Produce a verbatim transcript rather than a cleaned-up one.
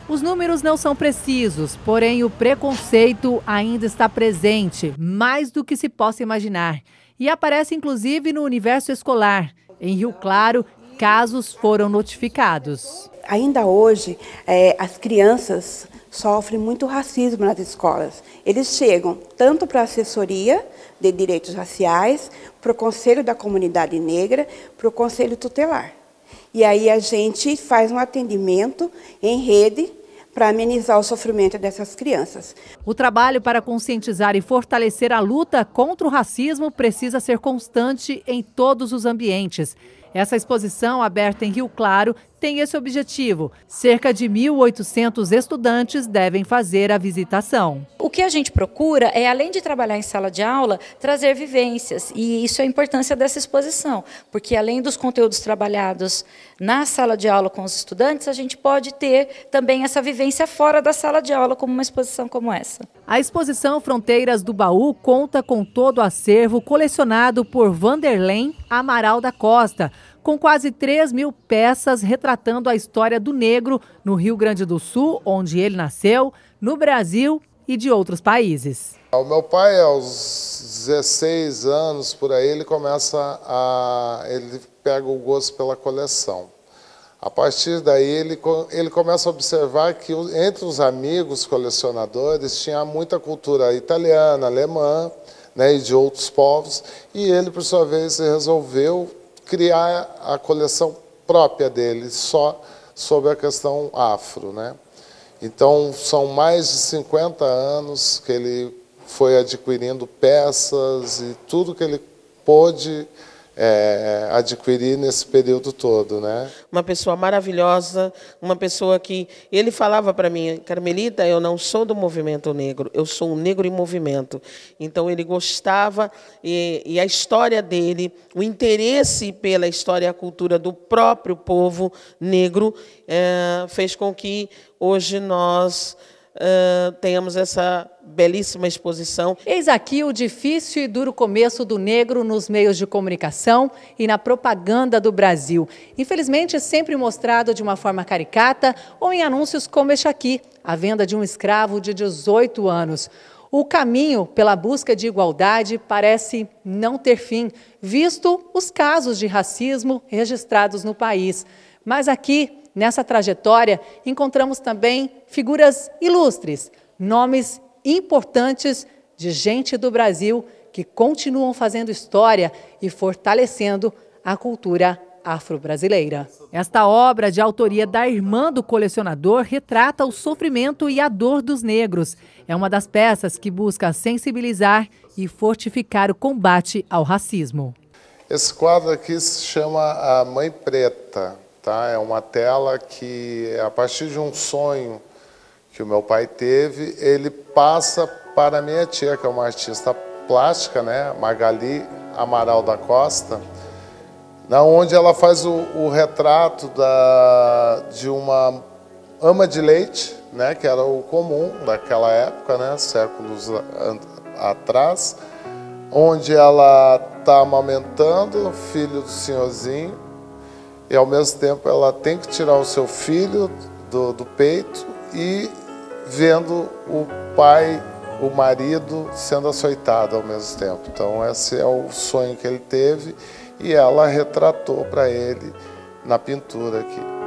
Os números não são precisos, porém o preconceito ainda está presente, mais do que se possa imaginar. E aparece inclusive no universo escolar. Em Rio Claro, casos foram notificados. Ainda hoje, é, as crianças sofrem muito racismo nas escolas. Eles chegam tanto para a assessoria de direitos raciais, para o Conselho da Comunidade Negra, para o Conselho Tutelar. E aí a gente faz um atendimento em rede para amenizar o sofrimento dessas crianças. O trabalho para conscientizar e fortalecer a luta contra o racismo precisa ser constante em todos os ambientes. Essa exposição, aberta em Rio Claro, tem esse objetivo. Cerca de mil e oitocentos estudantes devem fazer a visitação. O que a gente procura é, além de trabalhar em sala de aula, trazer vivências. E isso é a importância dessa exposição, porque além dos conteúdos trabalhados na sala de aula com os estudantes, a gente pode ter também essa vivência fora da sala de aula, como uma exposição como essa. A exposição Fronteiras do Baú conta com todo o acervo colecionado por Vanderlei Amaral da Costa, com quase três mil peças retratando a história do negro no Rio Grande do Sul, onde ele nasceu, no Brasil e de outros países. O meu pai, aos dezesseis anos, por aí, ele começa a... ele pega o gosto pela coleção. A partir daí, ele, ele começa a observar que entre os amigos colecionadores tinha muita cultura italiana, alemã, né, e de outros povos, e ele, por sua vez, resolveu criar a coleção própria dele, só sobre a questão afro, né? Então, são mais de cinquenta anos que ele foi adquirindo peças e tudo que ele pôde é, adquirir nesse período todo, né? Uma pessoa maravilhosa, uma pessoa que... Ele falava para mim, Carmelita, eu não sou do movimento negro, eu sou um negro em movimento. Então, ele gostava, e, e a história dele, o interesse pela história e a cultura do próprio povo negro, é, fez com que hoje nós Uh, tenhamos essa belíssima exposição. Eis aqui o difícil e duro começo do negro nos meios de comunicação e na propaganda do Brasil. Infelizmente, é sempre mostrado de uma forma caricata ou em anúncios como este aqui, a venda de um escravo de dezoito anos. O caminho pela busca de igualdade parece não ter fim, visto os casos de racismo registrados no país. Mas aqui, nessa trajetória, encontramos também figuras ilustres, nomes importantes de gente do Brasil que continuam fazendo história e fortalecendo a cultura afro-brasileira. Esta obra, de autoria da irmã do colecionador, retrata o sofrimento e a dor dos negros. É uma das peças que busca sensibilizar e fortificar o combate ao racismo. Esse quadro aqui se chama A Mãe Preta. Tá? É uma tela que, a partir de um sonho que o meu pai teve, ele passa para a minha tia, que é uma artista plástica, né? Magali Amaral da Costa, na onde ela faz o, o retrato da, de uma ama de leite, né? Que era o comum daquela época, né? Séculos atrás, onde ela está amamentando o filho do senhorzinho, e, ao mesmo tempo, ela tem que tirar o seu filho do, do peito e vendo o pai, o marido, sendo açoitado ao mesmo tempo. Então, esse é o sonho que ele teve e ela retratou para ele na pintura aqui.